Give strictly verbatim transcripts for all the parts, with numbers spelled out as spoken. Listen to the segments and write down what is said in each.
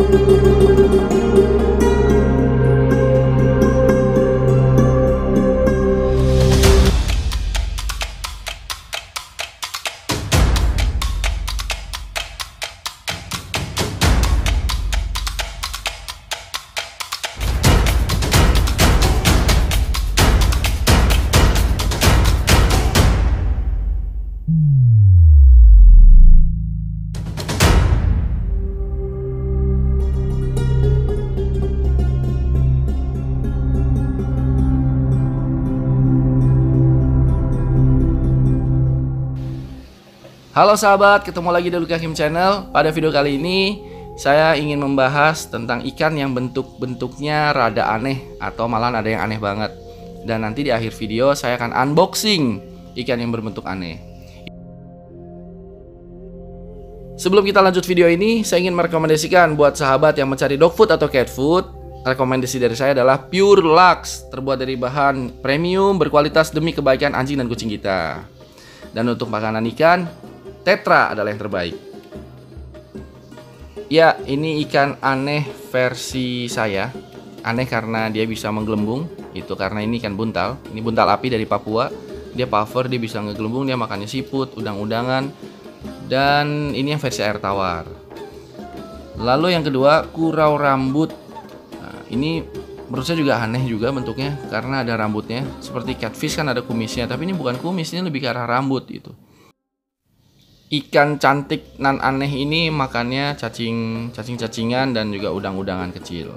Halo sahabat, ketemu lagi di Luka Hakim Channel. Pada video kali ini saya ingin membahas tentang ikan yang bentuk-bentuknya rada aneh atau malah ada yang aneh banget. Dan nanti di akhir video saya akan unboxing ikan yang berbentuk aneh. Sebelum kita lanjut video ini, saya ingin merekomendasikan buat sahabat yang mencari dog food atau cat food. Rekomendasi dari saya adalah Pure Lux, terbuat dari bahan premium berkualitas demi kebaikan anjing dan kucing kita. Dan untuk makanan ikan, Tetra adalah yang terbaik. Ya, ini ikan aneh versi saya. Aneh karena dia bisa menggelembung. Itu karena ini ikan buntal. Ini buntal api dari Papua. Dia puffer, dia bisa ngegelembung, dia makannya siput, udang-udangan. Dan ini yang versi air tawar. Lalu yang kedua, kurau rambut. Nah, ini menurut saya juga aneh juga bentuknya karena ada rambutnya. Seperti catfish kan ada kumisnya, tapi ini bukan kumis, ini lebih ke arah rambut gitu. Ikan cantik nan aneh ini makannya cacing cacing-cacingan dan juga udang-udangan kecil.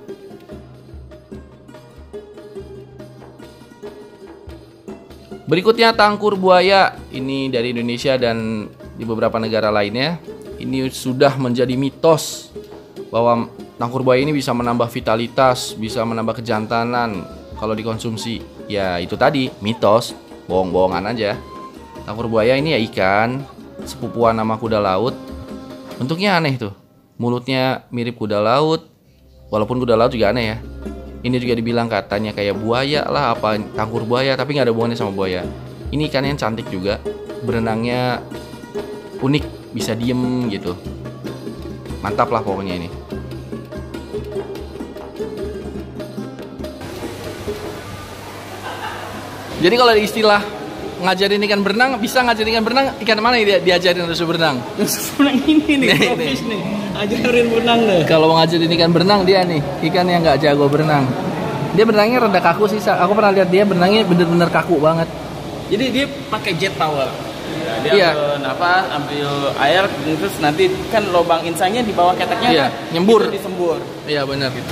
Berikutnya tangkur buaya. Ini dari Indonesia dan di beberapa negara lainnya. Ini sudah menjadi mitos bahwa tangkur buaya ini bisa menambah vitalitas, bisa menambah kejantanan kalau dikonsumsi. Ya itu tadi, mitos, bohong-bohongan aja. Tangkur buaya ini ya ikan sepupuan nama kuda laut. Bentuknya aneh tuh. Mulutnya mirip kuda laut. Walaupun kuda laut juga aneh ya. Ini juga dibilang katanya kayak buaya lah, apa tangkur buaya, tapi nggak ada hubungannya sama buaya. Ini ikan yang cantik juga. Berenangnya unik, bisa diem gitu. Mantap lah pokoknya ini. Jadi kalau ada istilah ngajarin ikan berenang, bisa ngajarin ikan berenang, ikan mana yang dia diajarin harus berenang? Berenang ini nih, fish nih, ajarin berenang deh. Kalau mau ngajarin ikan berenang, dia nih ikan yang nggak jago berenang. Dia berenangnya rada kaku sih. Aku pernah lihat dia berenangnya bener-bener kaku banget. Jadi dia pakai jet power. Dia iya. ambil nafas, ambil air, terus nanti kan lubang insangnya di bawah keteknya iya, kan nyembur. Disembur. Iya benar. Gitu.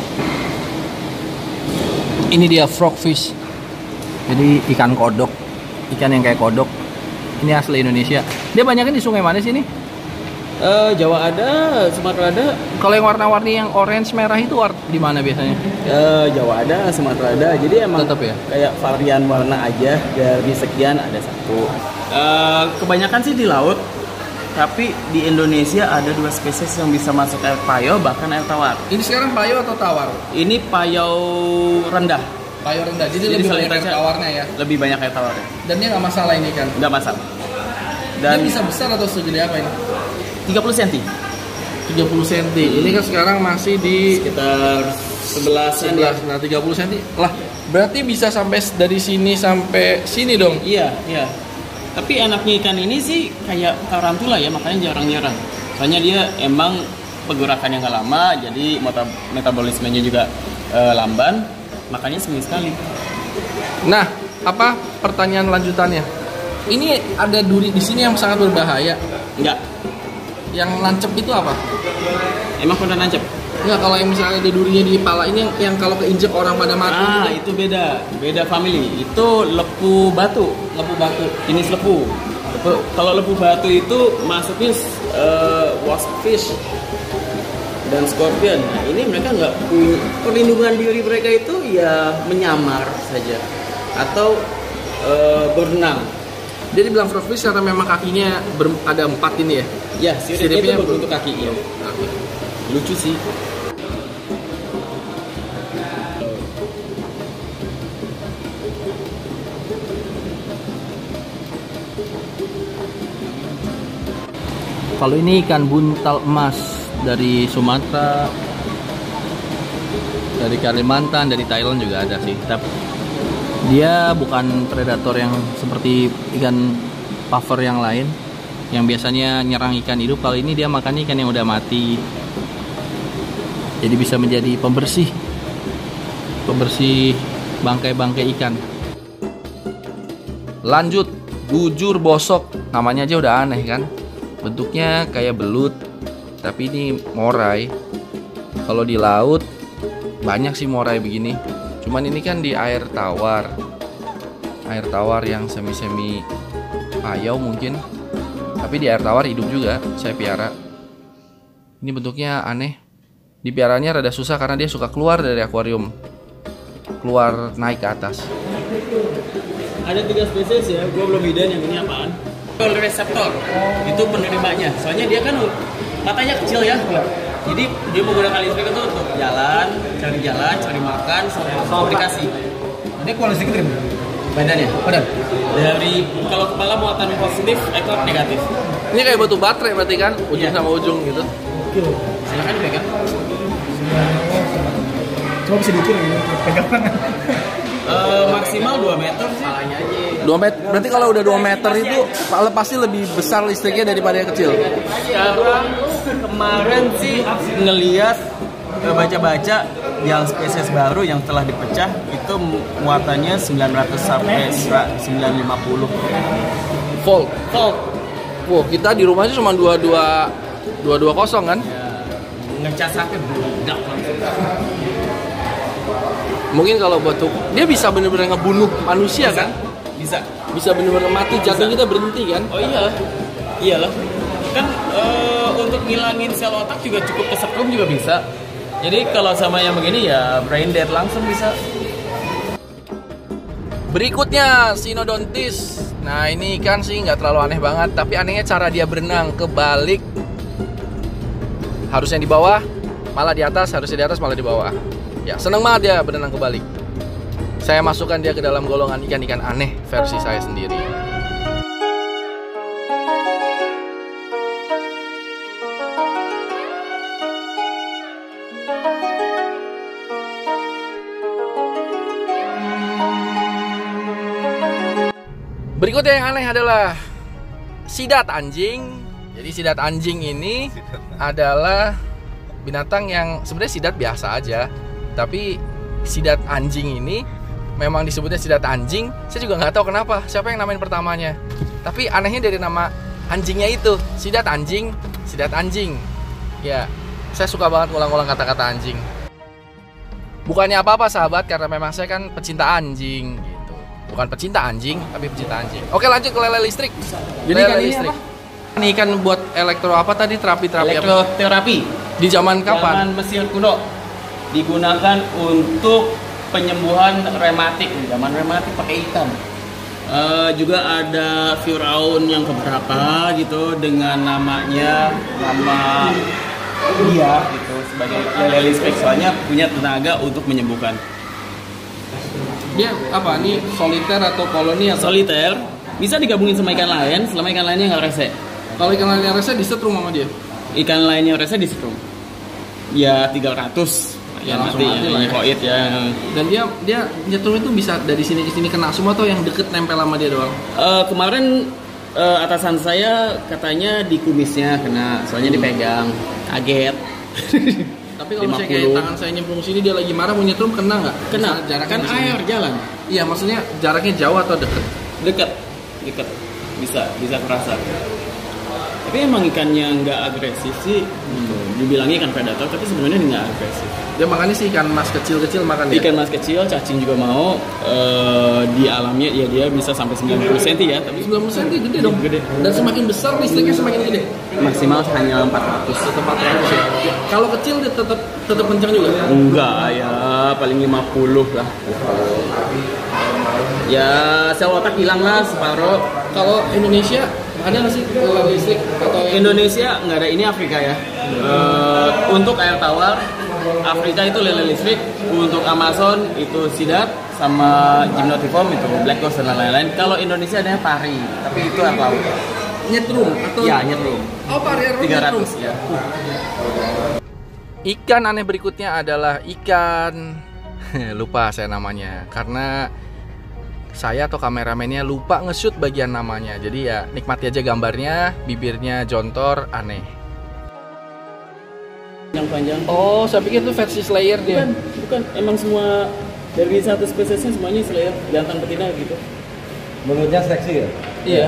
Ini dia frogfish. Jadi ikan kodok, ikan yang kayak kodok. Ini asli Indonesia. Dia banyaknya di sungai mana sih ini? Uh, Jawa ada, Sumatera ada. Kalau yang warna-warni yang orange merah itu di mana biasanya? Uh, Jawa ada, Sumatera ada. Jadi emang tetap ya? Kayak varian warna aja. Dari sekian ada satu. Uh, kebanyakan sih di laut. Tapi di Indonesia ada dua spesies yang bisa masuk air payo, bahkan air tawar. Ini sekarang payo atau tawar? Ini payo rendah. Payo rendah, jadi, jadi lebih banyak air tawarnya ya? Lebih banyak air tawarnya. Dan dia nggak masalah ini kan? Nggak masalah. Dan dia bisa besar atau segede apa ini? tiga puluh sentimeter. tiga puluh sentimeter. Hmm. Ini kan sekarang masih di sekitar sebelas. Nah, tiga puluh sentimeter. Lah, berarti bisa sampai dari sini sampai sini dong? Iya, iya. Tapi enaknya ikan ini sih kayak tarantula ya, makanya jarang-jarang. Soalnya dia emang pergerakannya nggak lama, jadi metabolismenya juga uh, lamban, makanya seminggu sekali. Nah, apa pertanyaan lanjutannya? Ini ada duri di sini yang sangat berbahaya. Enggak. Yang nancep itu apa? Emang pernah nancep? Enggak, kalau yang misalnya ada durinya di pala ini yang, yang kalau keinjek orang pada mati. Ah, itu. itu beda, beda family. Itu lepu batu, lepu batu. Jenis lepu. lepu. Kalau lepu batu itu masuknya uh, wasp fish dan scorpion. Nah, ini mereka nggak punya perlindungan diri, mereka itu ya menyamar saja atau uh, berenang. Dia dibilang frogfish karena memang kakinya ber, ada empat ini ya? Ya, siripnya itu berbentuk kaki ya. Lucu sih. Kalau ini ikan buntal emas dari Sumatera, dari Kalimantan, dari Thailand juga ada sih. Tapi dia bukan predator yang seperti ikan puffer yang lain, yang biasanya nyerang ikan hidup. Kali ini dia makan ikan yang udah mati. Jadi bisa menjadi pembersih, pembersih bangkai-bangkai ikan. Lanjut, bujur bosok. Namanya aja udah aneh kan? Bentuknya kayak belut, tapi ini morai. Kalau di laut banyak sih morai begini. Cuman ini kan di air tawar, air tawar yang semi-semi payau mungkin. Tapi di air tawar hidup juga, saya piara. Ini bentuknya aneh. Dipiaranya rada susah karena dia suka keluar dari akuarium, keluar naik ke atas. Ada tiga spesies ya, gue belum bedain yang ini apaan. Kalau reseptor, itu penerimanya. Soalnya dia kan matanya kecil ya. Jadi dia menggunakan listrik itu untuk jalan, cari jalan, cari makan, sama komunikasi. Ini kualitas listrik Badannya? Badan. Dari kalau kepala muatan positif, ekor negatif. Ini kayak batu baterai berarti kan, ujung Iya. sama ujung gitu. Silakan dipegang. Coba bisa diukur ya, pegang tangan. Uh, maksimal dua meter sih. dua meter. Berarti kalau udah dua meter itu pasti lebih besar listriknya daripada yang kecil. Sekarang kemarin sih ngelihat eh, baca-baca yang spesies baru yang telah dipecah itu muatannya sembilan ratus sampai sembilan ratus lima puluh Volt. volt. Wow, kita di rumahnya cuma dua dua dua dua kosong kan? Ya, ngecas sampai beludak langsung. Mungkin kalau batu dia bisa bener-bener ngebunuh manusia kan? Bisa. Bisa bener-bener mati, jantung kita berhenti kan? Oh iyalah. Iyalah. Kan eh, untuk ngilangin sel otak juga cukup kesetrum juga bisa. Jadi kalau sama yang begini ya brain dead langsung bisa. Berikutnya Sinodontis. Nah ini ikan sih nggak terlalu aneh banget, tapi anehnya cara dia berenang kebalik. Harusnya di bawah, malah di atas. Harusnya di atas, malah di bawah. Ya seneng banget dia berenang kebalik. Saya masukkan dia ke dalam golongan ikan-ikan aneh versi saya sendiri. Berikutnya yang aneh adalah sidat anjing. Jadi sidat anjing ini adalah binatang yang sebenarnya sidat biasa aja. Tapi sidat anjing ini memang disebutnya sidat anjing. Saya juga nggak tahu kenapa, siapa yang namain pertamanya. Tapi anehnya dari nama anjingnya itu, sidat anjing, sidat anjing. Ya, saya suka banget ngulang-ngulang kata-kata anjing. Bukannya apa-apa sahabat, karena memang saya kan pecinta anjing gitu. Bukan pecinta anjing, tapi pecinta anjing. Oke, lanjut ke lele listrik. Jadi lele ikan ini listrik. apa? Ini ikan buat elektro apa tadi? Terapi-terapi apa? Elektroterapi. Di zaman kapan? Zaman Mesir kuno. Digunakan untuk penyembuhan rematik. Zaman rematik pakai ikan. Uh, juga ada Firaun yang keberapa gitu dengan namanya nama dia gitu sebagai lele listrik, soalnya punya tenaga untuk menyembuhkan. Dia apa? Ini soliter atau koloni atau Soliter bisa digabungin sama ikan lain selama ikan lainnya nggak rese. kalau ikan lainnya rese disetrum sama dia? Ikan lainnya rese disetrum. Ya tiga ratus. Ya, Ya, langsung mati mati ya, lah ya. koit ya. Dan dia dia nyetrum itu bisa dari sini ke sini kena semua atau yang deket nempel sama dia doang? Uh, kemarin uh, atasan saya katanya di kumisnya kena, soalnya dipegang, kaget. Tapi kalau misalnya kayak tangan saya nyemplung sini dia lagi marah mau nyetrum kena nggak? Kena, Misalnya jaraknya kan di sini. air jalan. Iya maksudnya jaraknya jauh atau deket? Dekat, dekat, bisa, bisa kerasa. Tapi emang ikannya nggak agresif sih, hmm. dibilangnya ikan predator, tapi sebenarnya nggak agresif. Dia makannya sih ikan mas kecil-kecil makan dia. Ikan mas kecil, cacing juga mau. Uh, di alamnya ya dia bisa sampai sembilan puluh sentimeter ya, tapi sembilan puluh sentimeter gede dong. Gede. Dan semakin besar listriknya semakin gede. maksimal hanya empat ratus. Tetap empat ratus ya. Kalau kecil dia tetap tetap kencang juga. Enggak ya, paling lima puluh lah. Ya, sel otak hilang lah separuh. Kalau Indonesia ada nggak sih lele listrik atau yang... Indonesia nggak ada, ini Afrika ya. Uh, untuk air tawar, Afrika itu lele listrik. Untuk Amazon itu sidat, sama gymnotiform itu black ghost dan lain-lain. Kalau Indonesia adanya pari, tapi itu air laut. nyetrum atau Ya, nyetrum. oh varian tiga nyetrum. ratus ya. Ikan aneh berikutnya adalah ikan lupa saya namanya karena saya atau kameramennya lupa nge-shoot bagian namanya. Jadi ya nikmati aja gambarnya, bibirnya jontor aneh. Yang panjang. Oh, saya pikir itu versi Slayer dia. Bukan, bukan. Emang semua dari satu spesiesnya semuanya Slayer, jantan betina gitu. Mulutnya seksi ya? Iya.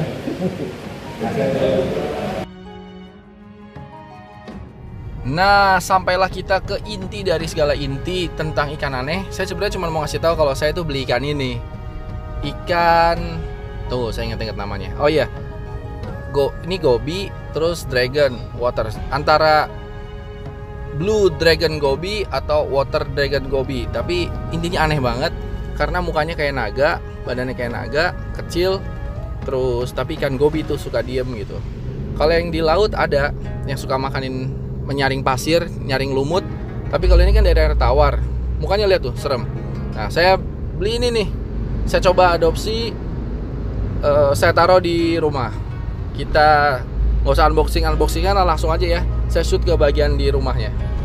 Nah, sampailah kita ke inti dari segala inti tentang ikan aneh. Saya sebenarnya cuma mau ngasih tahu kalau saya tuh beli ikan ini. Ikan tuh, saya ingat-ingat namanya. Oh iya. Go, ini gobi terus dragon water. Antara blue dragon gobi atau water dragon gobi. Tapi intinya aneh banget karena mukanya kayak naga, badannya kayak naga, kecil. Terus tapi ikan gobi tuh suka diem gitu. Kalau yang di laut ada yang suka makanin menyaring pasir, nyaring lumut. Tapi kalau ini kan dari air tawar. Mukanya lihat tuh, serem. Nah, saya beli ini nih. Saya coba adopsi, uh, saya taruh di rumah. Kita nggak usah unboxing unboxingan lah, langsung aja ya. Saya shoot ke bagian di rumahnya.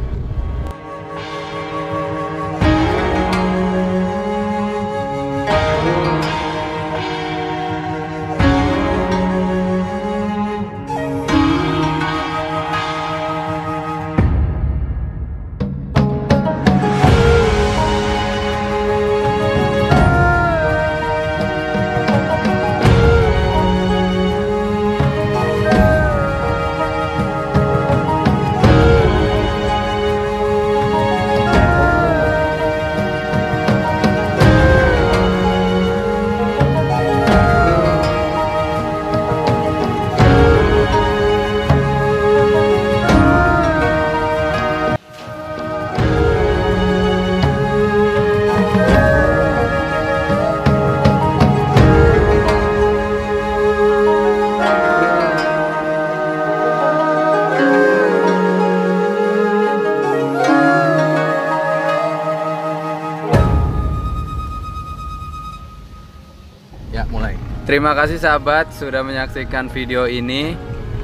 Ya, mulai. Terima kasih sahabat sudah menyaksikan video ini.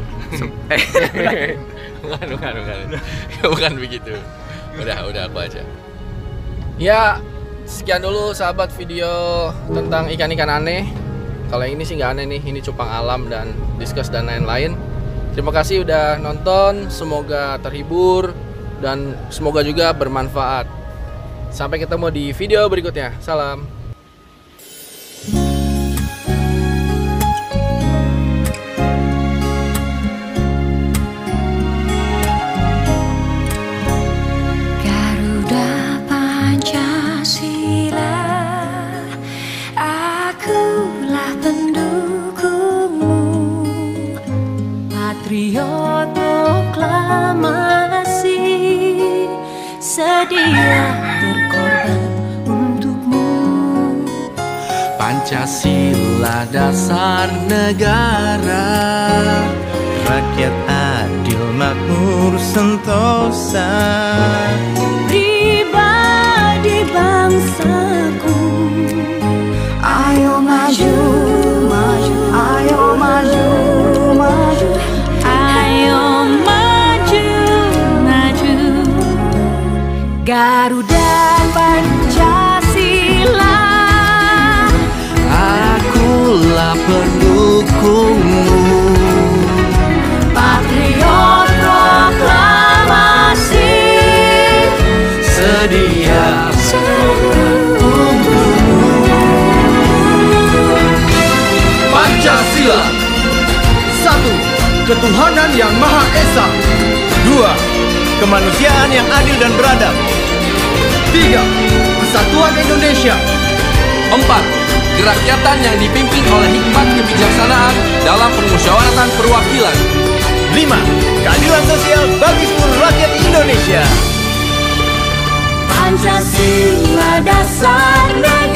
bukan, bukan, bukan. Bukan begitu. Udah, udah aku aja. Ya, sekian dulu sahabat video tentang ikan-ikan aneh. Kalau yang ini sih nggak aneh nih, ini cupang alam dan diskus dan lain-lain. Terima kasih udah nonton, semoga terhibur dan semoga juga bermanfaat. Sampai ketemu di video berikutnya. Salam. Patriot proklamasi, sedia berkorban untukmu. Pancasila dasar negara, rakyat adil makmur sentosa, pribadi bangsaku. Ayo maju, maju, ayo maju, maju, ayo maju, maju. Garuda Pancasila, akulah pendukungmu. Patriot proklamasi, Sedia Pancasila. Satu, ketuhanan yang Maha Esa. Dua, kemanusiaan yang adil dan beradab. Tiga, persatuan Indonesia. Empat, kerakyatan yang dipimpin oleh hikmat kebijaksanaan dalam permusyawaratan perwakilan. Lima, keadilan sosial bagi seluruh rakyat Indonesia. Pancasila dasar negara.